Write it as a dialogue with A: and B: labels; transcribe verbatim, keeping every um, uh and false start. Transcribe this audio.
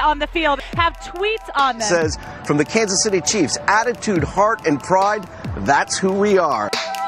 A: on the field have tweets on them.
B: Says, from the Kansas City Chiefs, attitude, heart, and pride, that's who we are.